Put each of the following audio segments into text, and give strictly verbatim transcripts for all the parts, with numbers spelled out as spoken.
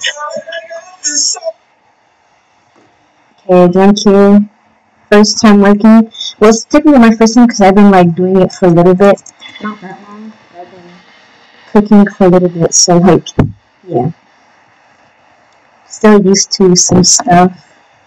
Okay, thank you. First time working. Well, it's typically my first time because I've been like doing it for a little bit. Not that long. I've been cooking for a little bit, so like, yeah. Still used to some stuff.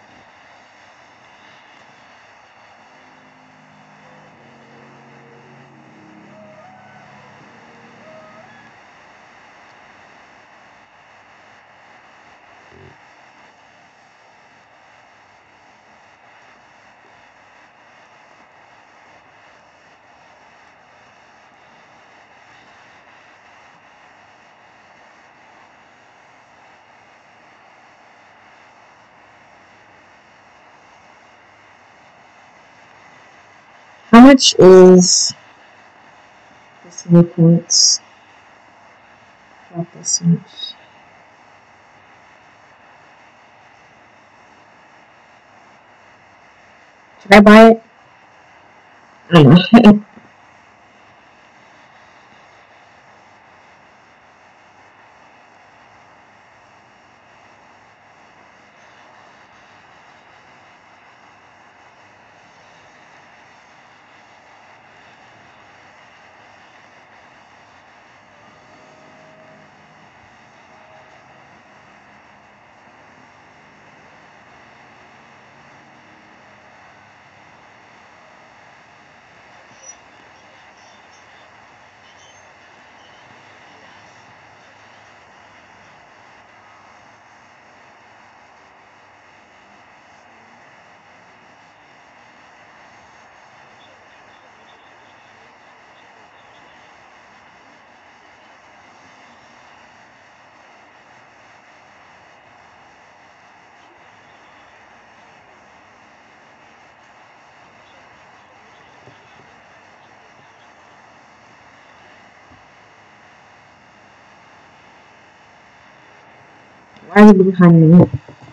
How much is this many points? Not this much. Should I buy it? I don't know. Why are you behind me?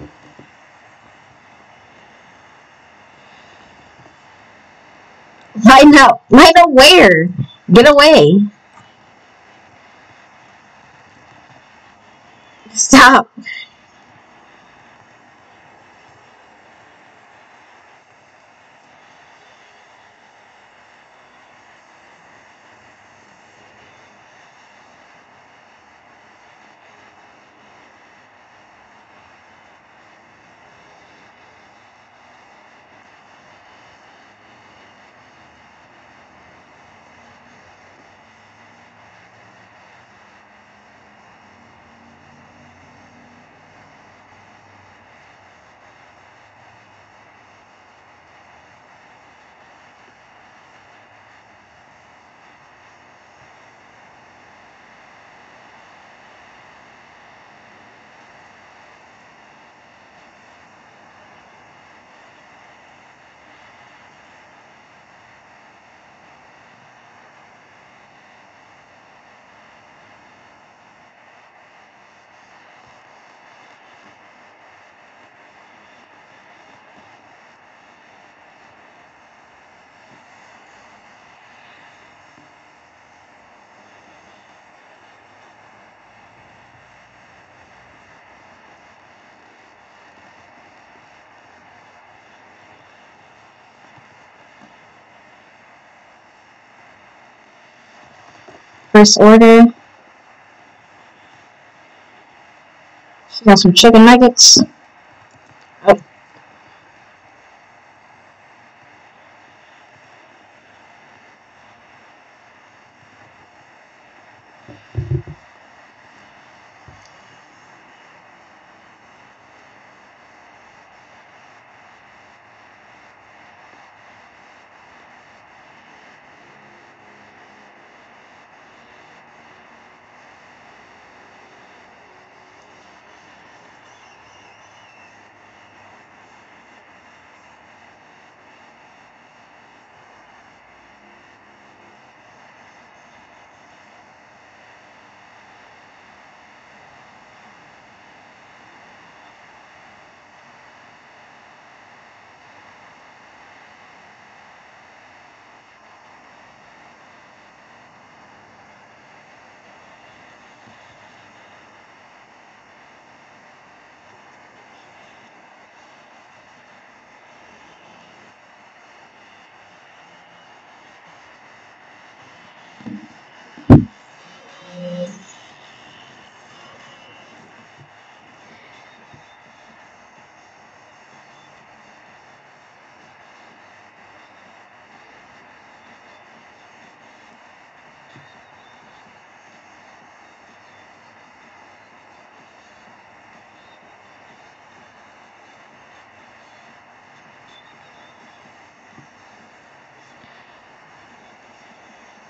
Line out! Line out where? Get away! Stop! First order. She got some chicken nuggets. Oh.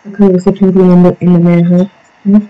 Okay, with the champion in the in the man, huh? Hmm?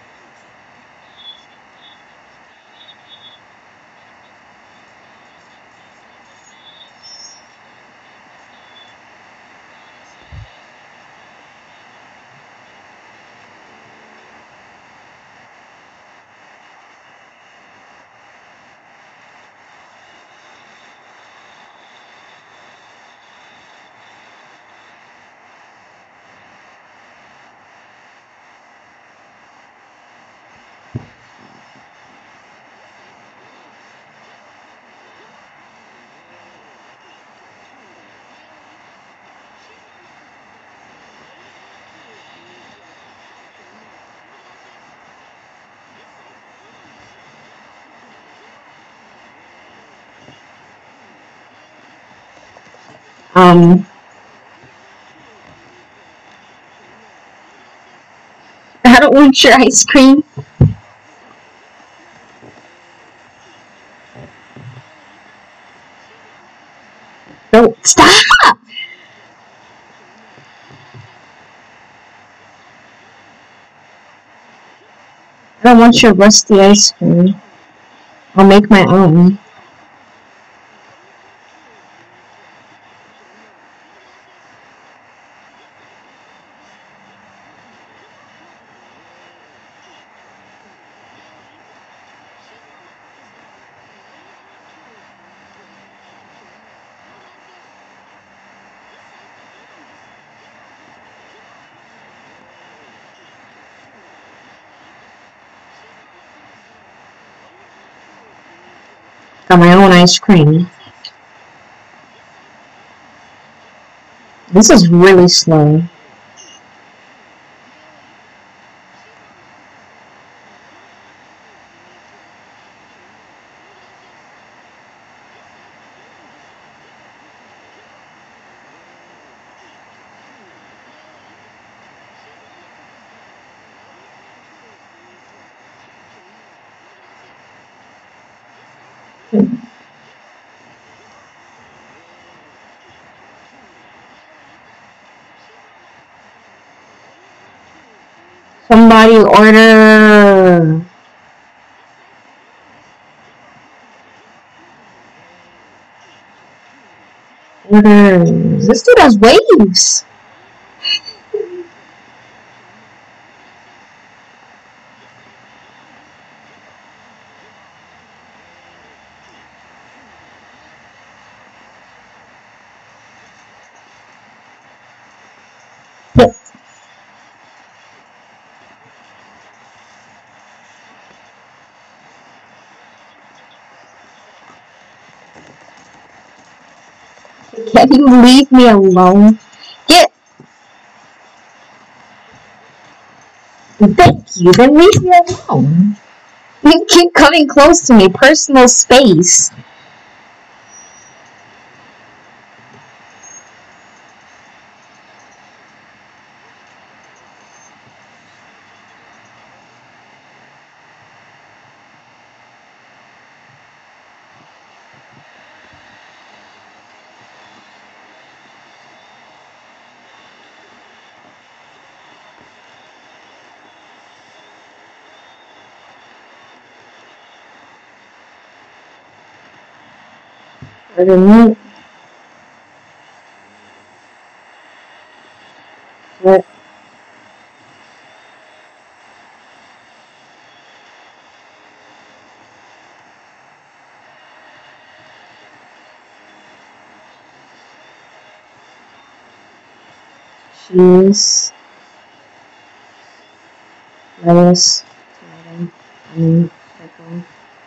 Um, I don't want your ice cream. Don't stop! I don't want your rusty ice cream. I'll make my own. Got my own ice cream. This is really slow. Somebody order. Order. This dude has waves. Can you leave me alone? Get. Thank you. Then leave me alone. You keep coming close to me. Personal space. Order meat. What? Cheese. Lettuce. Tomato. Onion. Pickle.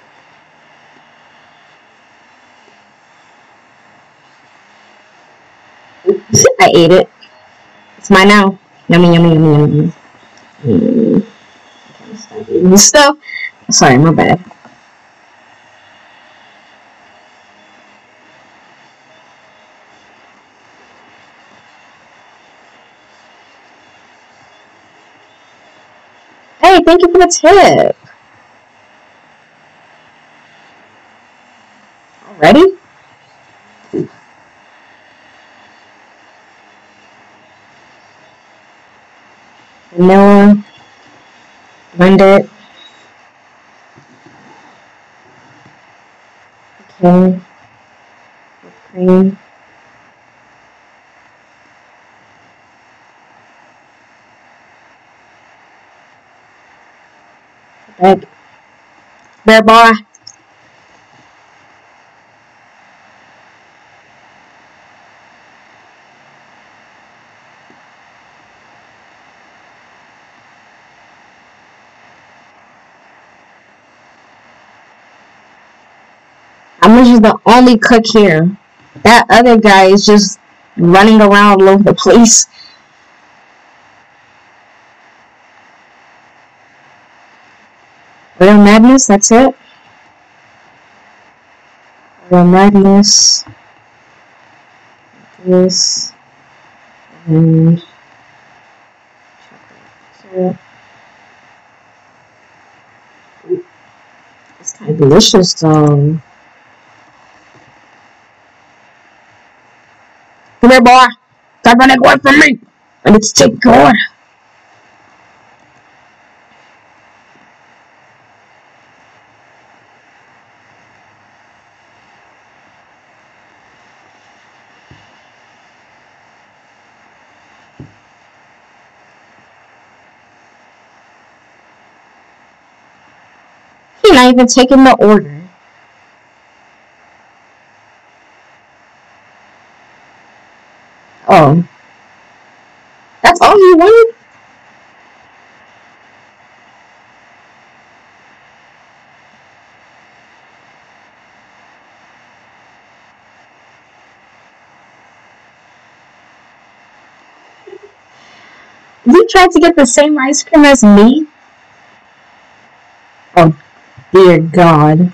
Oops, I ate it. It's mine now. Yummy, yummy, yummy, yummy. Mm. I can't stop eating this stuff. Sorry, my bad. Hey, thank you for the tip. Ready? vanilla, blend it. Okay, whipped cream. Back. Bear boy. I'm just the only cook here. That other guy is just running around all over the place. Real madness, that's it. Real madness. This. And chocolate. It's kind of delicious though. Come here, boy. Stop running away from me. I need to take your. You're not even taking the order. Oh. That's all you wanted? You tried to get the same ice cream as me? Oh, dear God.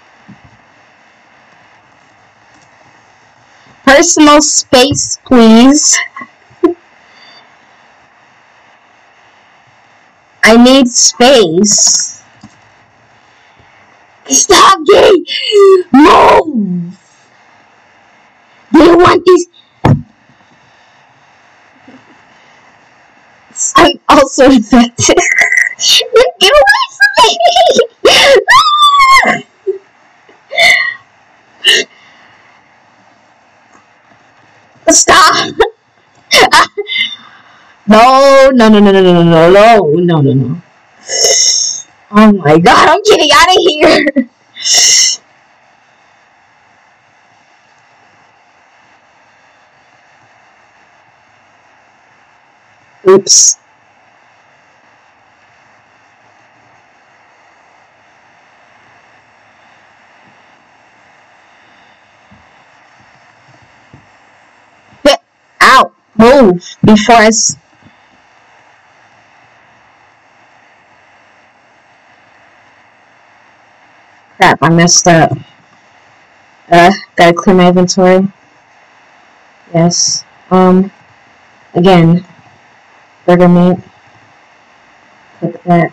Personal space, please. I need space. Stop me! Move! Do you want these? I'm also infected. Get away from me! Stop! No, no, no, no, no, no, no, no, no, no, no. Oh my God, I'm getting out of here. Oops. Get out. Move before I... S- Crap, I messed up. Uh, gotta clear my inventory. Yes. Um, again. Burger meat. Cook that.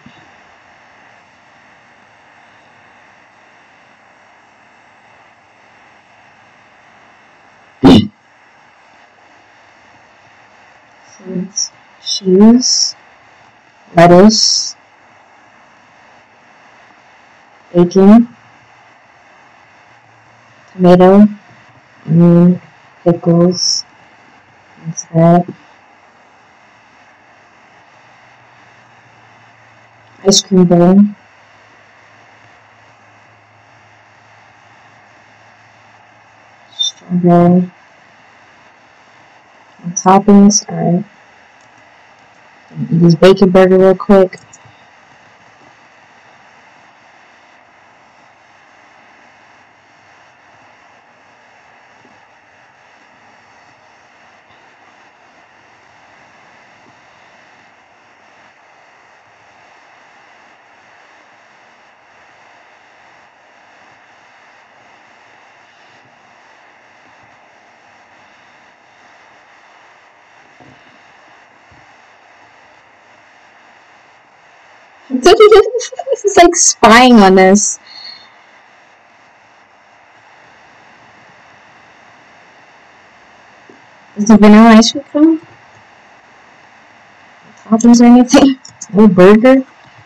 Seeds. Cheese. Lettuce. Bacon. Tomato. Onion. Pickles. That's that. Ice cream bowl. Strawberry. And toppings. Alright. Eat this bacon burger real quick. It's like spying on us. Does the vanilla ice cream come? toppings or anything. No burger.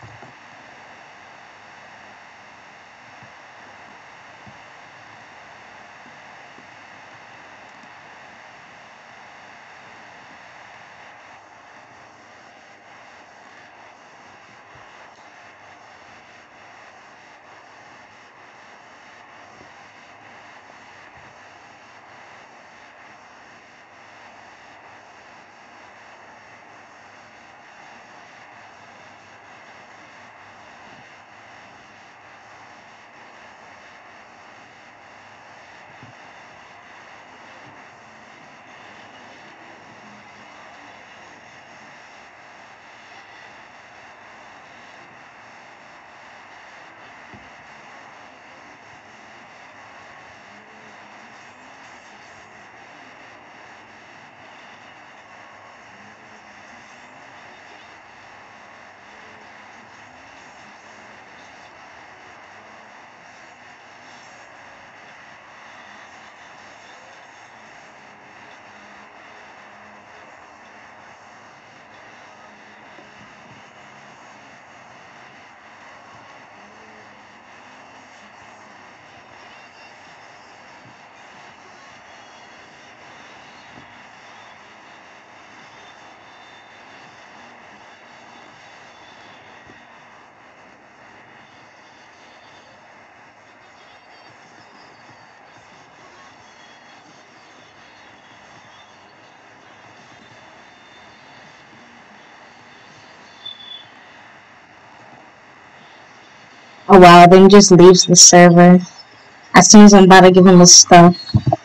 Oh wow, then he just leaves the server as soon as I'm about to give him his stuff.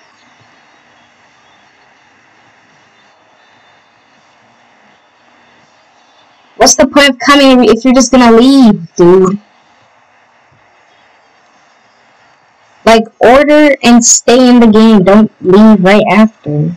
What's the point of coming if you're just gonna leave, dude? Like, order and stay in the game. Don't leave right after.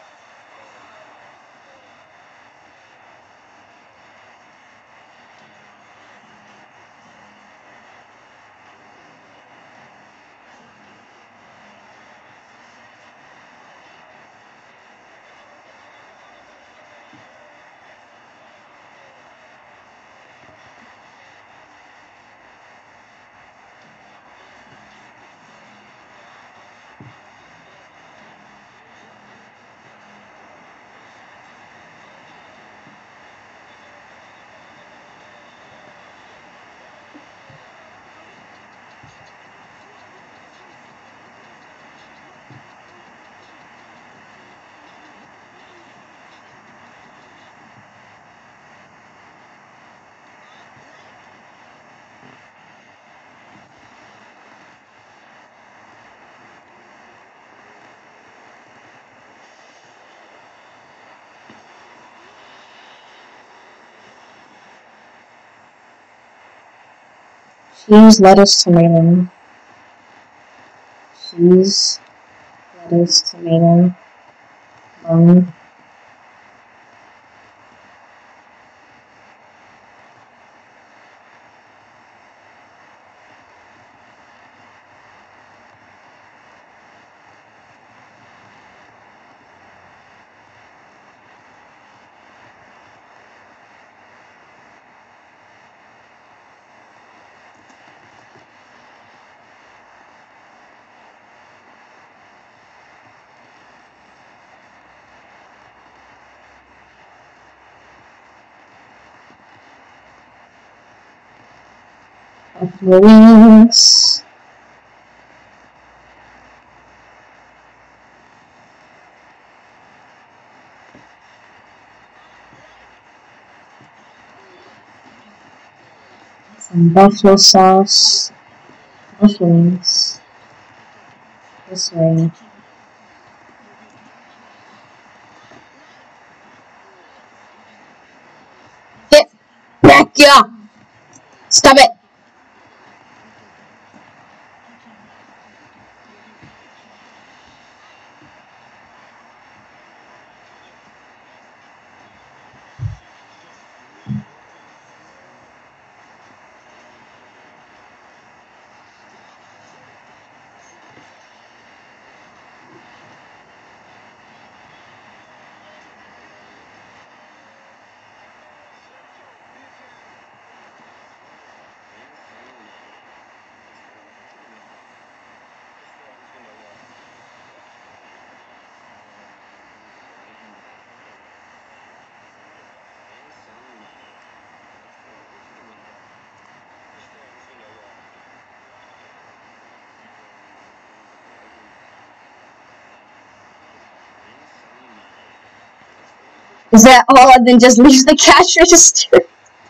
Cheese, lettuce, tomato. Cheese, lettuce, tomato, bone. Buffalo wings. Some buffalo sauce. Buffalo wings. This way. Get back here! Stop it! Is that all? And then just leaves the cash register?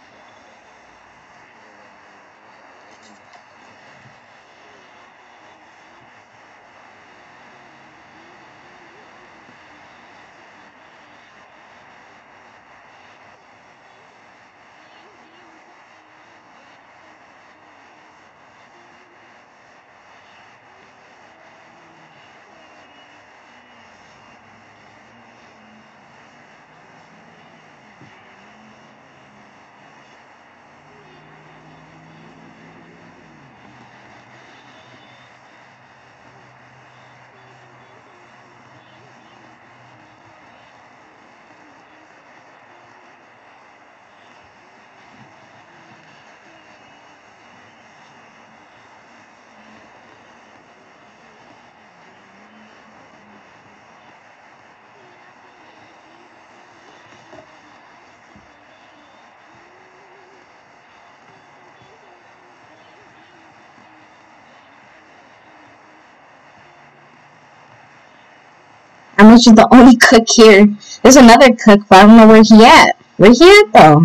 I'm actually the only cook here. There's another cook, but I don't know where he at. Where he at, though?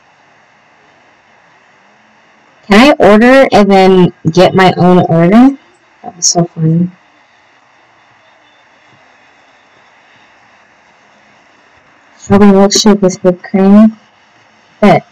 Can I order and then get my own order? That'd be so funny. Strawberry milkshake with whipped cream. Bet.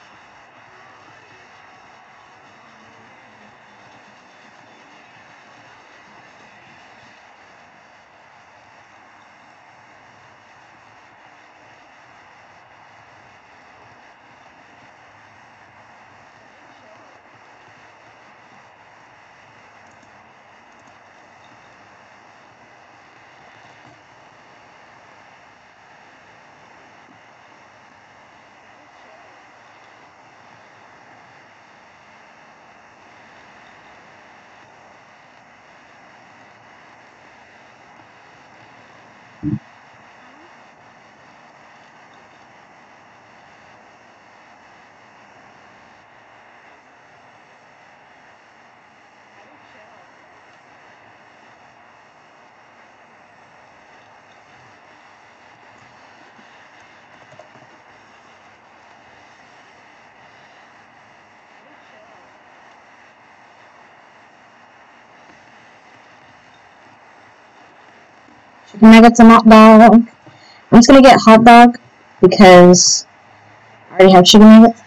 Chicken nuggets and hot dog. I'm just gonna get hot dog because I already have chicken nuggets.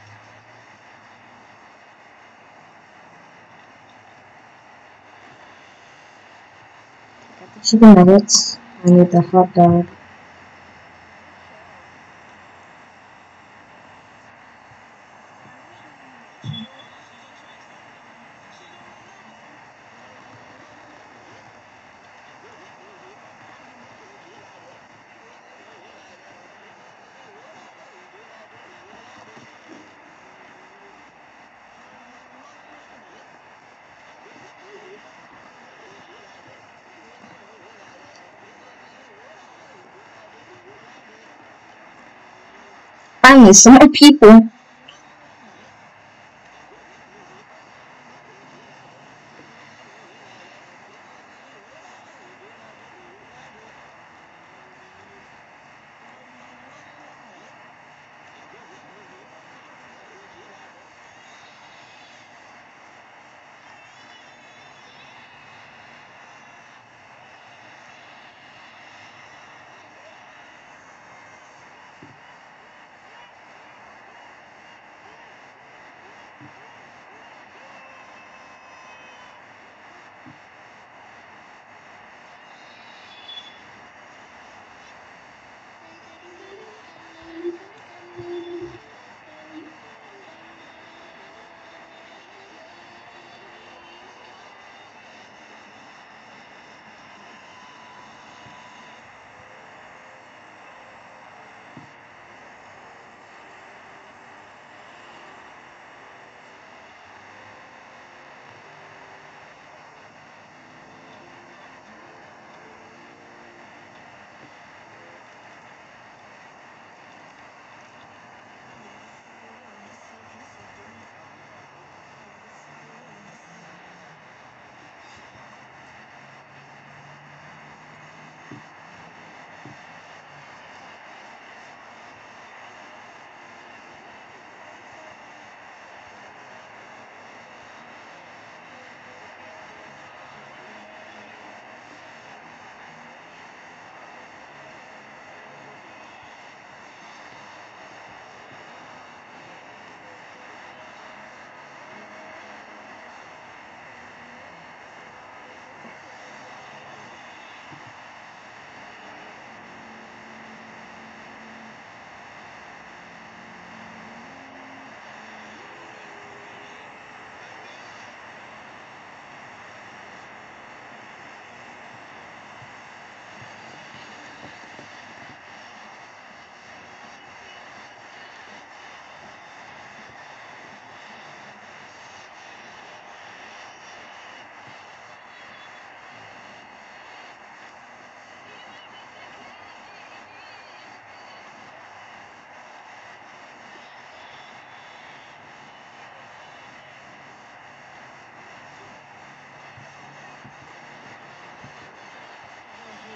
Got the chicken nuggets. I need the hot dog. Finally, some more people.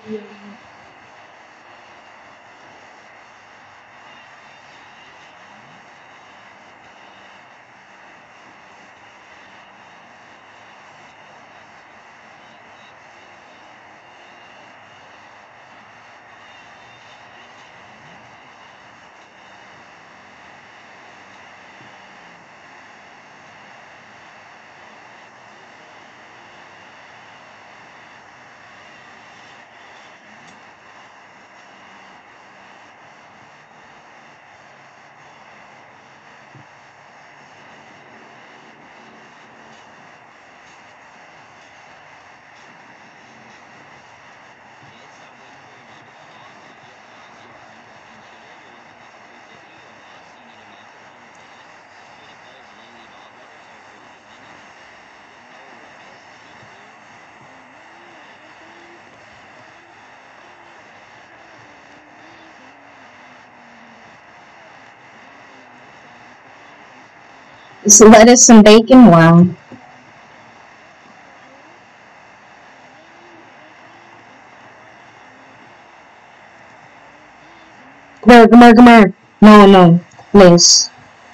It's lettuce and bacon. Wow. Come here, come here, come here. No, no. Please.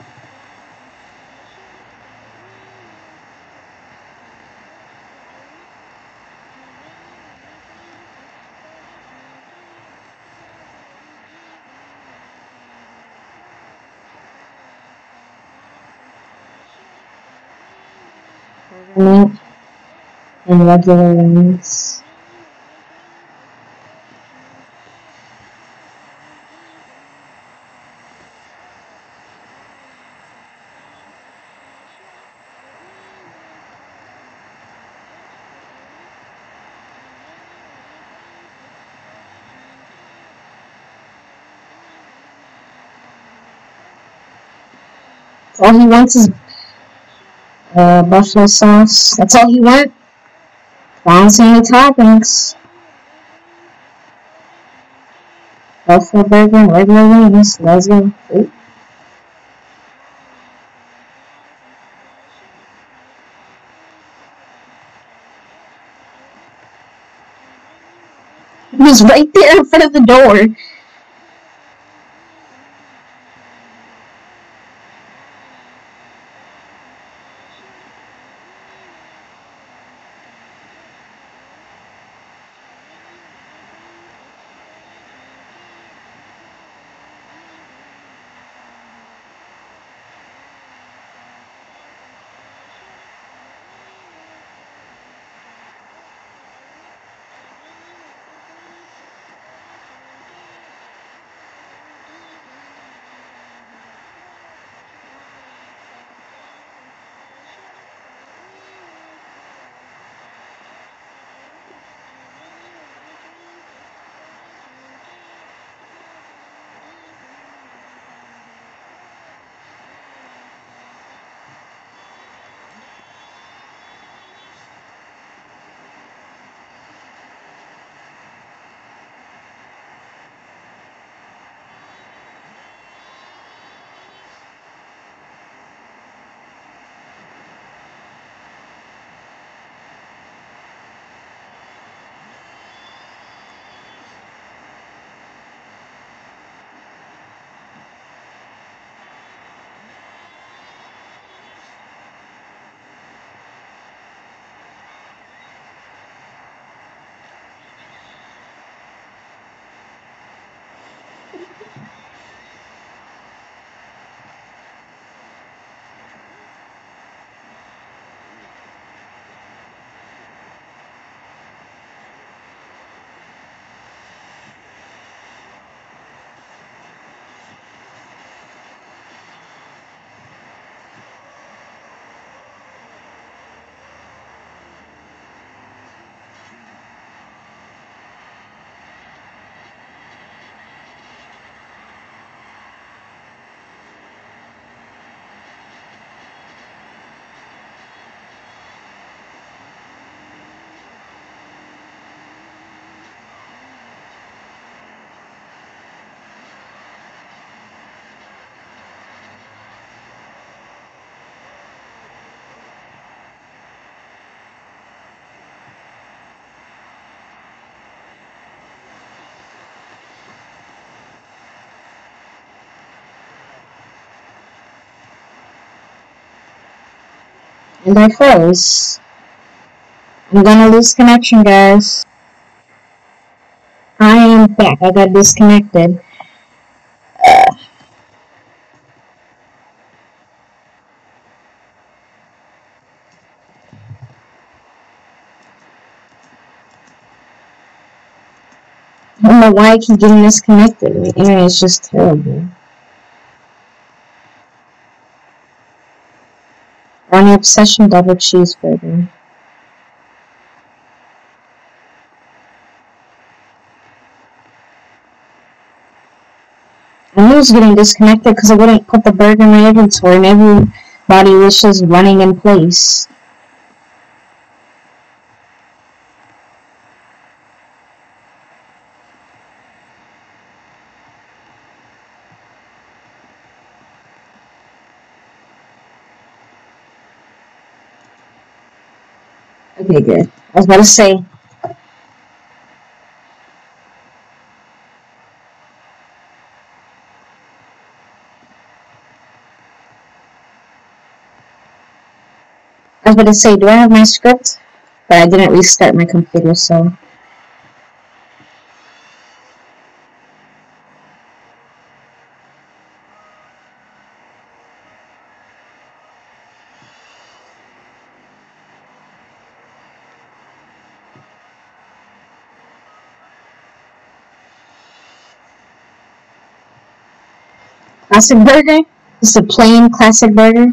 Meat and regular ones. All he wants is uh, buffalo sauce. That's all he wants. I don't see any toppings. Buffalo burger and regular wings. Let's go. Ooh. He was right there in front of the door. And I froze. I'm gonna lose connection, guys. I am back. I got disconnected. Uh, I don't know why I keep getting disconnected. My internet is just terrible. Ronnie Obsession double cheeseburger. I knew I was getting disconnected because I wouldn't put the burger in my inventory and everybody was just running in place. Okay, good. I was about to say, I was about to say, do I have my script? But I didn't restart my computer, so. Classic burger? Just a plain classic burger?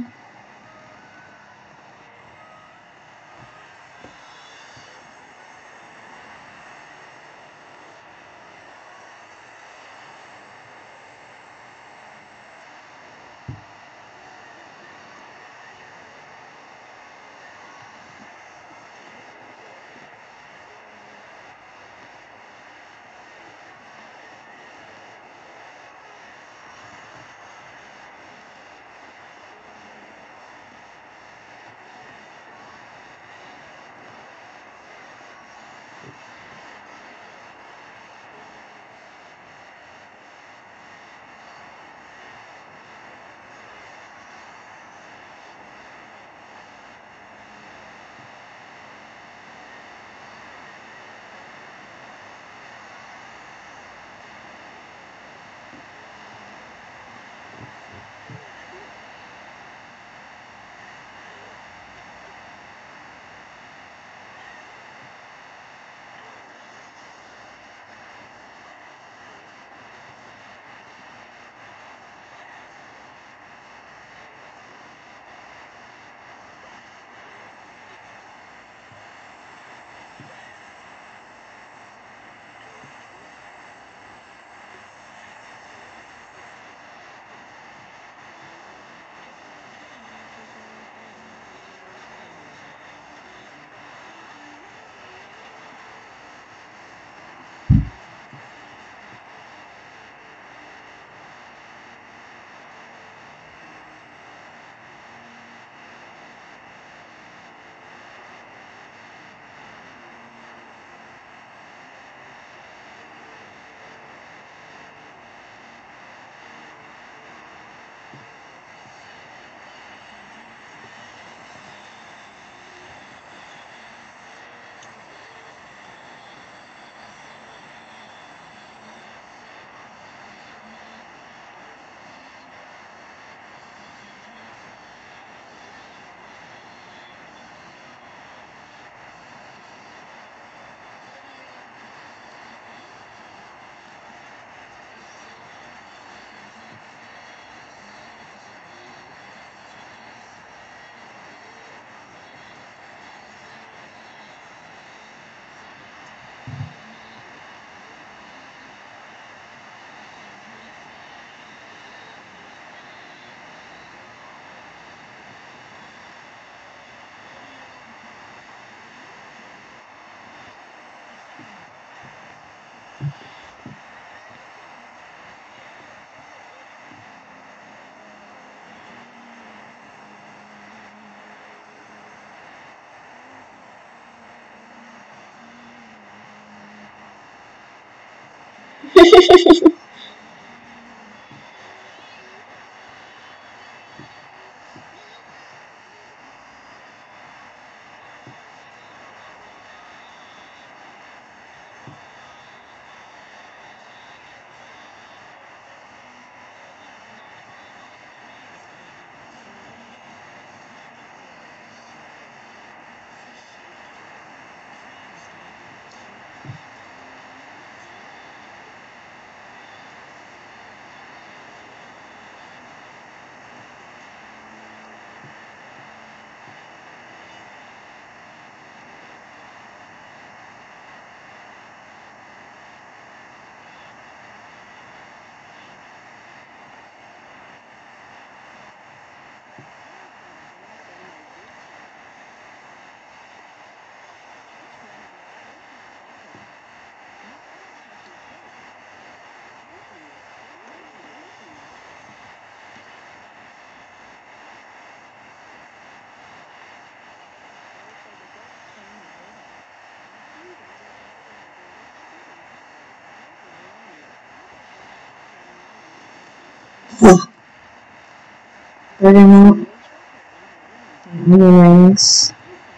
Burger meat. Onion rings.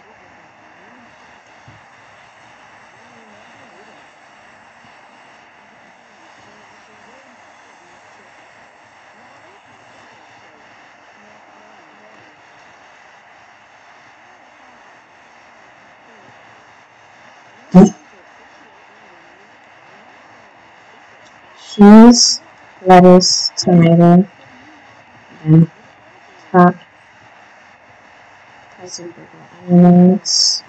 Cheese, lettuce, tomato, and top. SizzleBurger onions.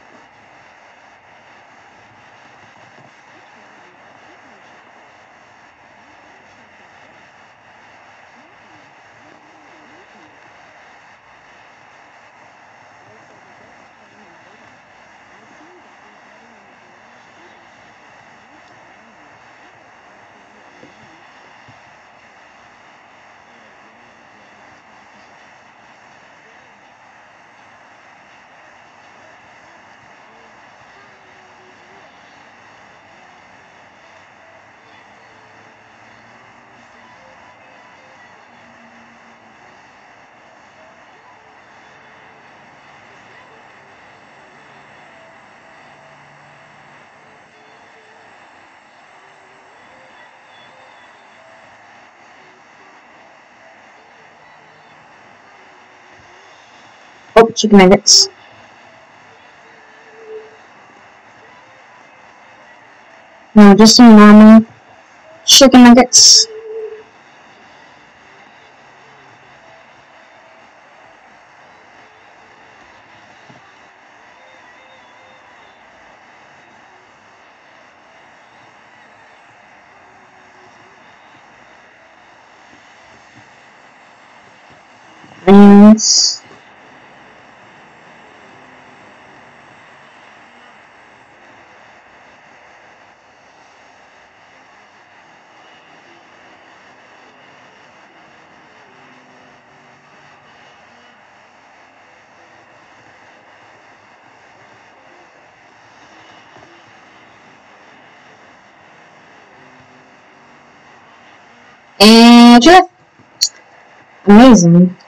Oh, chicken nuggets. No, just some normal chicken nuggets. Onions. And chili. Amazing.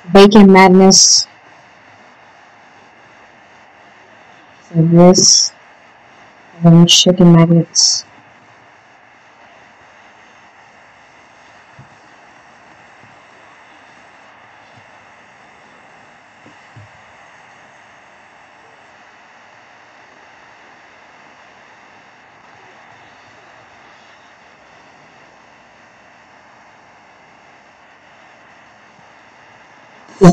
bacon madness. So this, and then chicken nuggets. Yeah.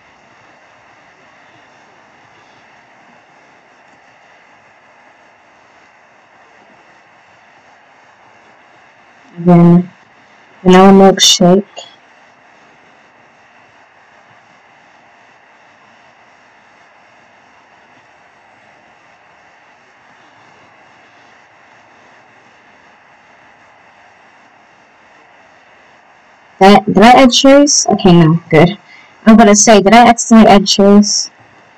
And then vanilla milkshake. Did I, did I add cherries? Okay, no, good. I'm gonna say, did I accidentally add cherries?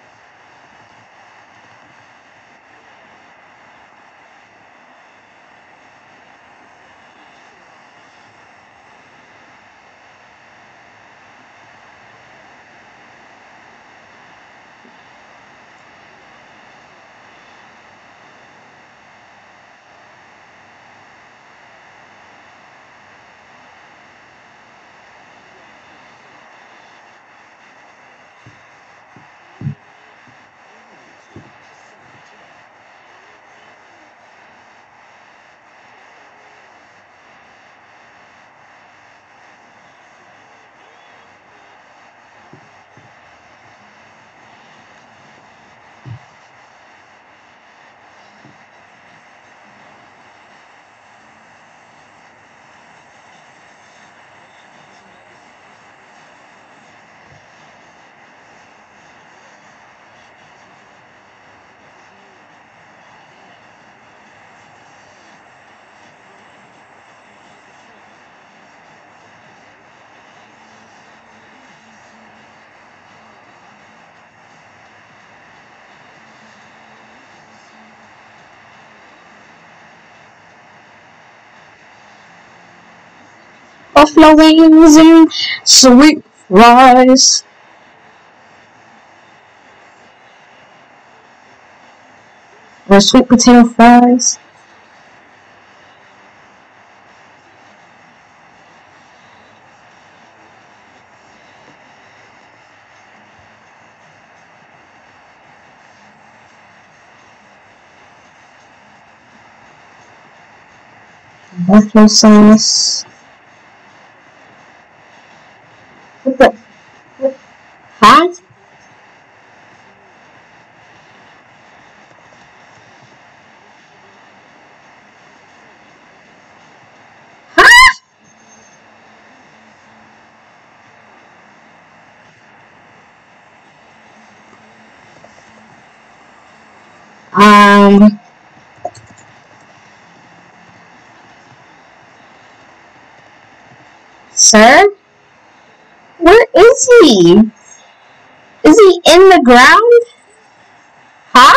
Buffalo wings and sweet fries. Or sweet potato fries. Buffalo sauce. What the? What? Huh? Um, sir? Where is he? Is he in the ground? Huh?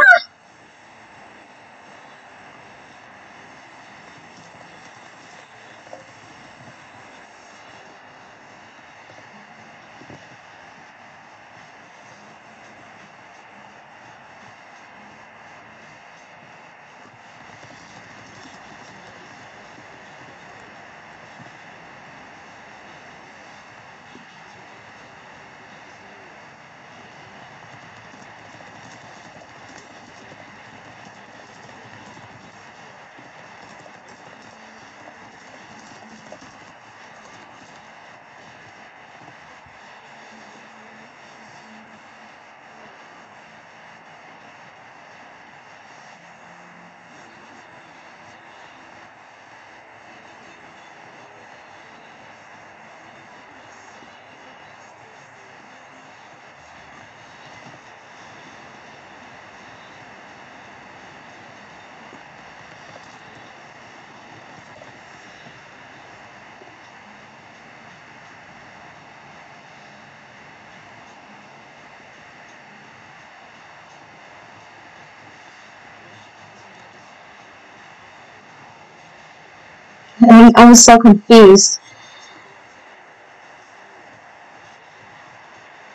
I, I was so confused.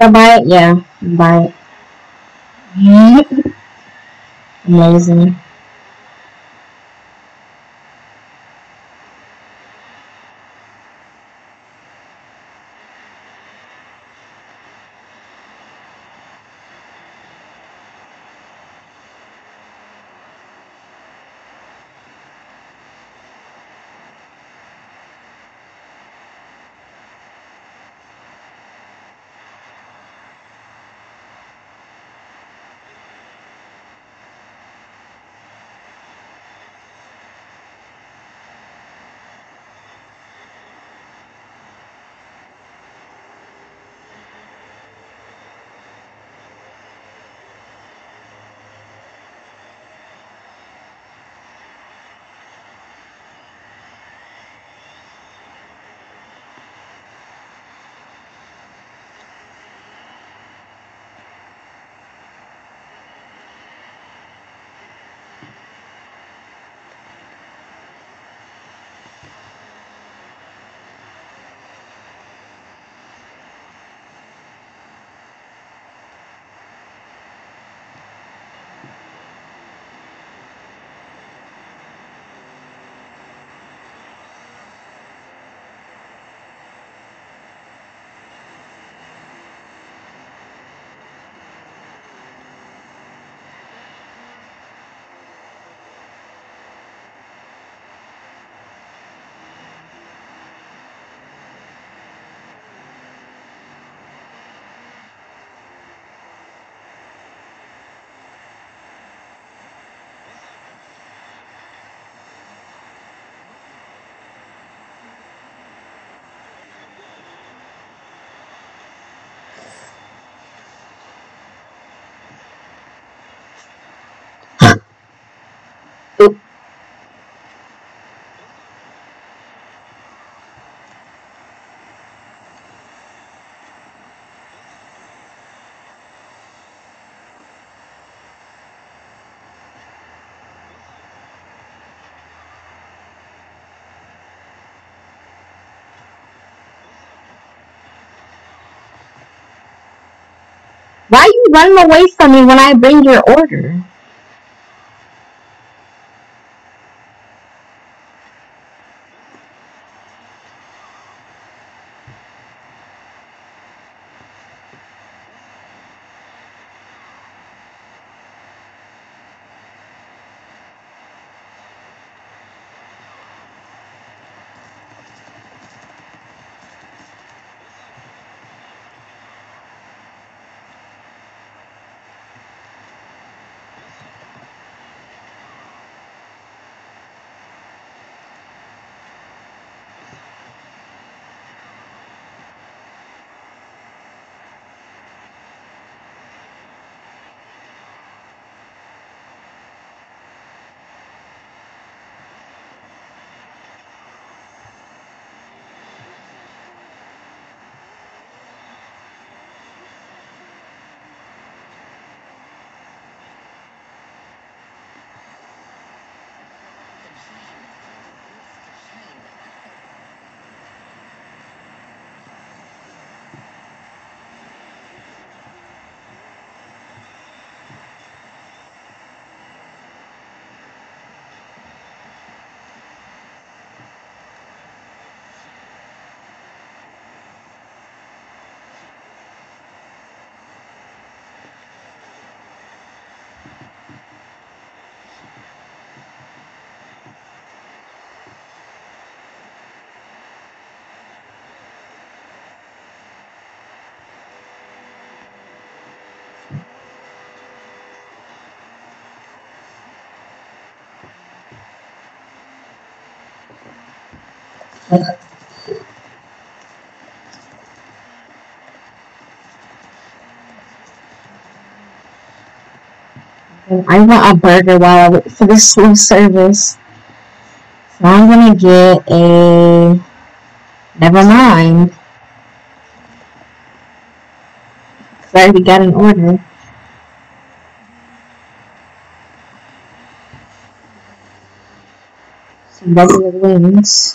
I'll buy it? Yeah, I'll buy it. Amazing. Why are you running away from me when I bring your order? I want a burger while I wait for this slow service. So I'm gonna get a... Never mind. Cause I already got an order. Some regular wings.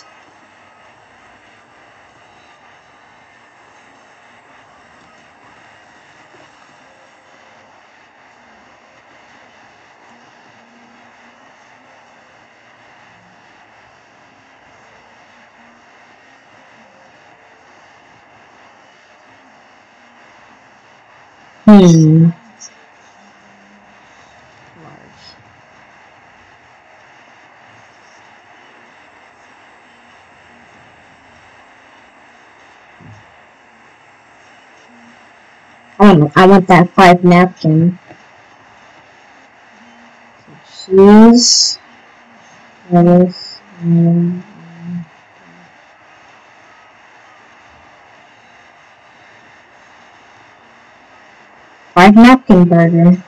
Hmm. Large. I want, I want that five napkin. Cheese. Lettuce. And five napkin burger.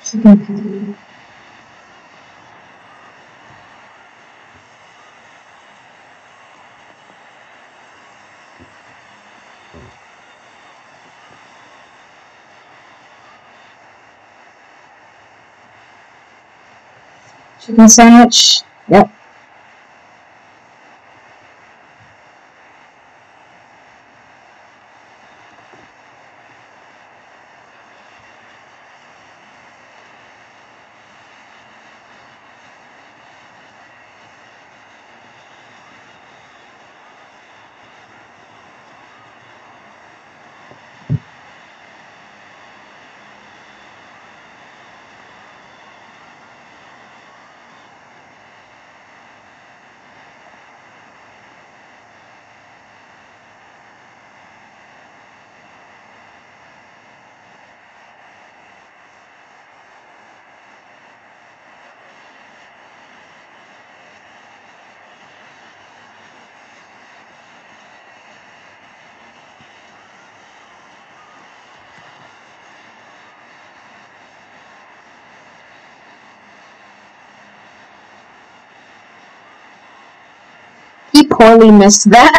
Chicken patty. Chicken sandwich. Yep. He poorly missed that.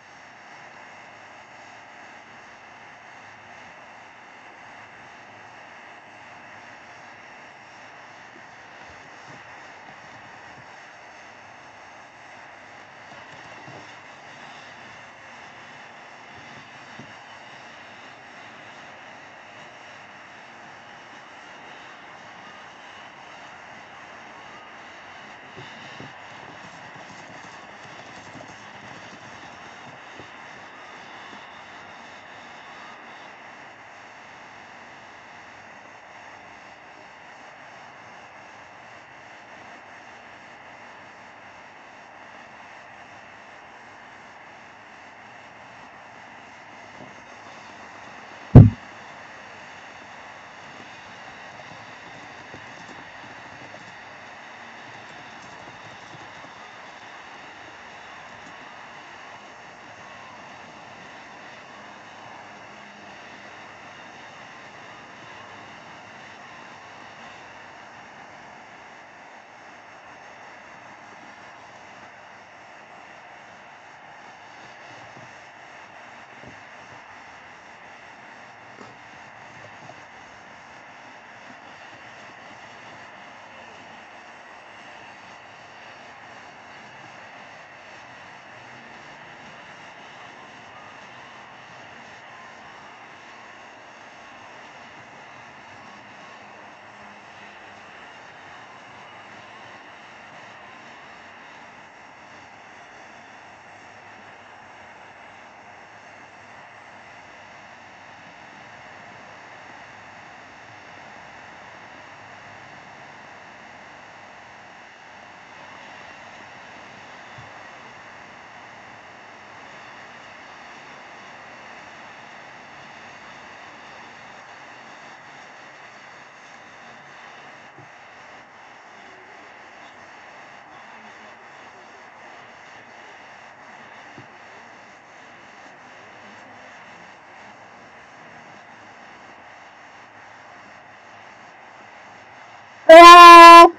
Ah!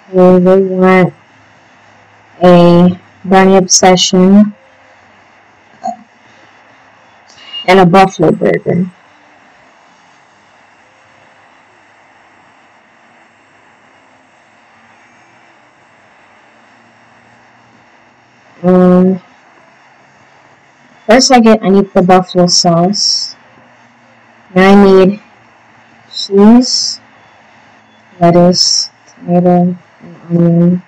Okay, they want a brownie obsession and a buffalo burger. Um, first I get, I need the buffalo sauce. Then I need cheese, lettuce, tomato, and onion.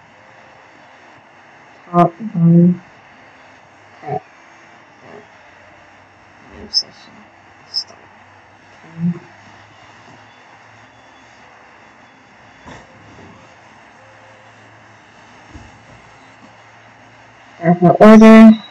Top bun. That. That. My obsession. Stop. Okay. That's my order.